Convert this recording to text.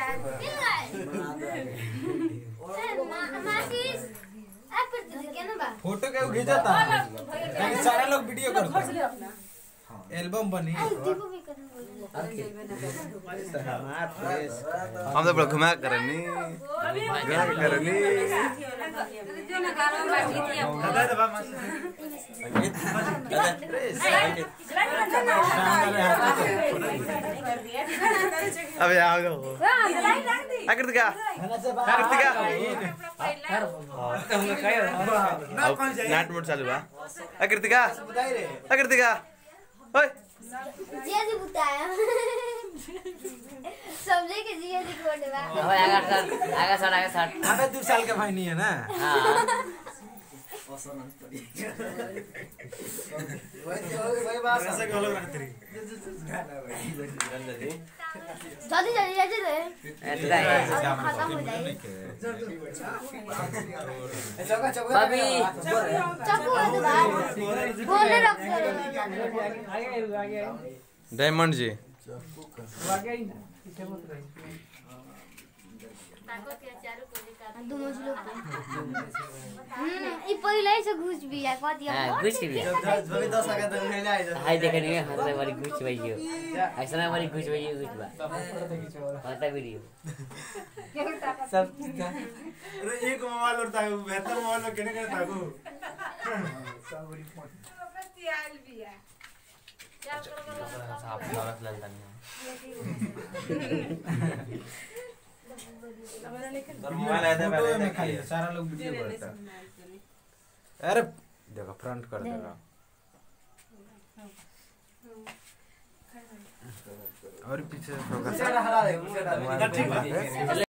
photo क्या खींचता सारा लोग वीडियो करते एल्बम बनी हम तो बड़ा घुमा करनी अबे आओ कृतिका नाट मोड चालू बा कृतिका ओए जिया जी बताया समझे के जिया जी कोड बा आगे सर अबे 2 साल का भाई नहीं है ना हां वही बात ऐसे गलत रखती जल्दी रे खत्म हो जाए भाभी चाकू है तो बोले रख डायमंड जी दो मछली ई पहिले से घुस भी है कह दिया घुस भी जब 10 आगे तक नहीं आए हाय देखनी है हमारे वाली घुस भइयो ऐसा ना वाली घुस भइयो घुस बा पता वीडियो सब अरे एक मोबाइल उठता है बेहतर मोबाइल में केने करता है सब बड़ी फोन आल भी है क्या करो साहब औरत ललता नहीं मोबाइल आया था पहले खाली सारा लोग वीडियो करता अरे देखो फ्रंट कर देगा और पीछे फोकस